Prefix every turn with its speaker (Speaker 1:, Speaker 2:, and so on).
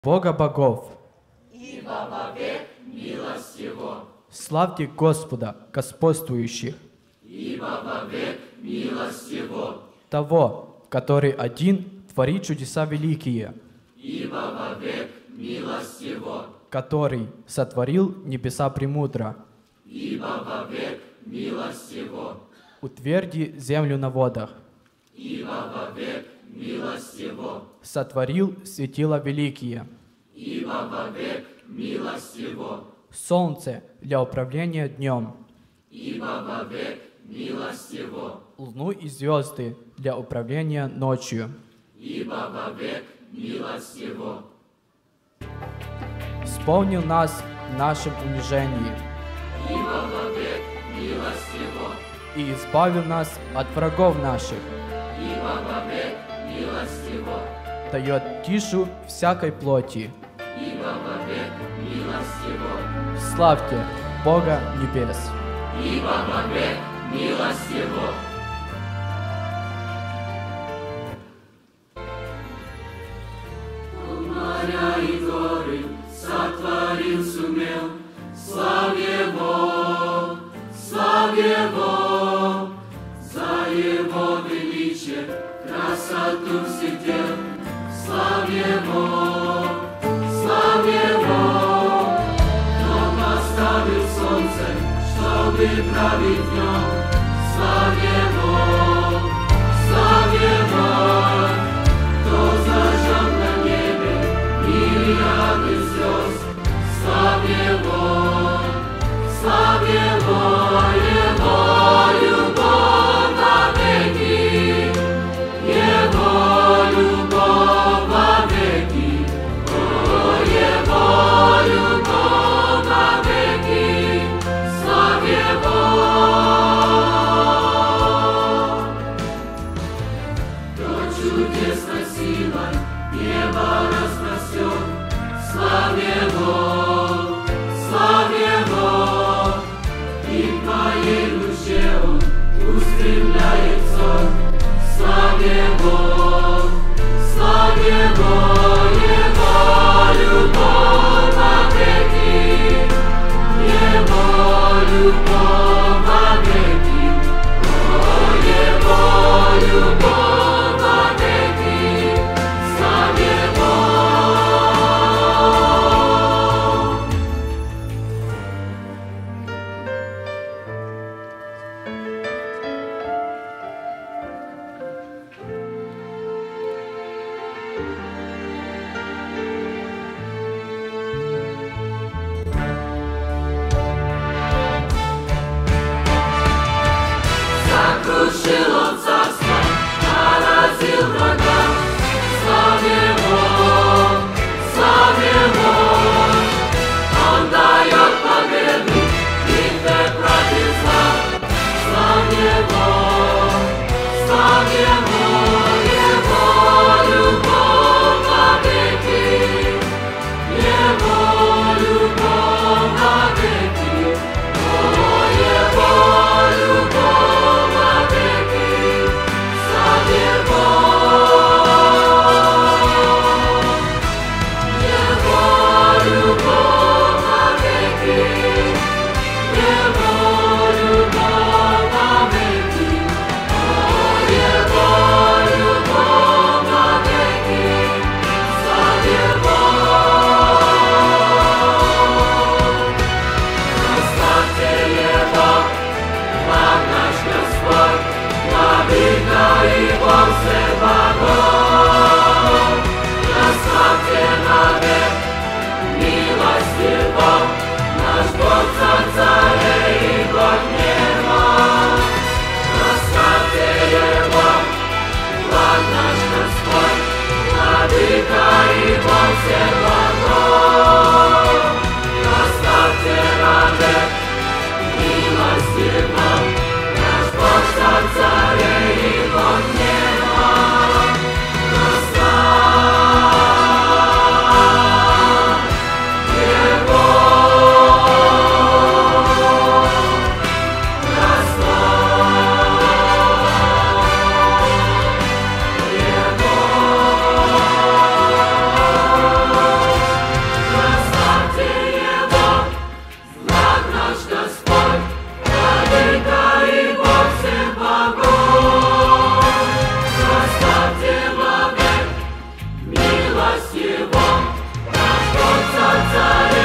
Speaker 1: Бога богов,
Speaker 2: ибо вовек милость Его.
Speaker 1: Славьте Господа, господствующих,
Speaker 2: Ибо вовек милость Его.
Speaker 1: того, который один творит чудеса великие,
Speaker 2: Ибо вовек милость Его.
Speaker 1: который сотворил небеса премудро,
Speaker 2: Ибо вовек милость Его.
Speaker 1: утверди землю на водах,
Speaker 2: Ибо вовек милость Его.
Speaker 1: сотворил светила великие,
Speaker 2: Ибо вовек милость Его.
Speaker 1: солнце для управления днем,
Speaker 2: Ибо вовек милость Его.
Speaker 1: луну и звезды для управления ночью.
Speaker 2: Ибо вовек милость Его.
Speaker 1: Вспомнил нас в нашем унижении
Speaker 2: Ибо вовек милость Его.
Speaker 1: и избавил нас от врагов наших,
Speaker 2: Ибо вовек милость Его.
Speaker 1: дает тишу всякой плоти.
Speaker 2: Ибо вовек милость Его.
Speaker 1: Славьте Бога небес!
Speaker 2: Ибо вовек милость Его. Моря и горы сотворил, сумел, славь Его, за Его величие, красоту всех дел, славь Его, кто поставил солнце, чтобы править днем, славь Его, кто зажег на небе мириады звезд, славь Его, Его любовь вовеки, Его любовь вовеки, о, Его любовь вовеки, славь Его. Кто чудесной силой небо распростер, славь Его, Царя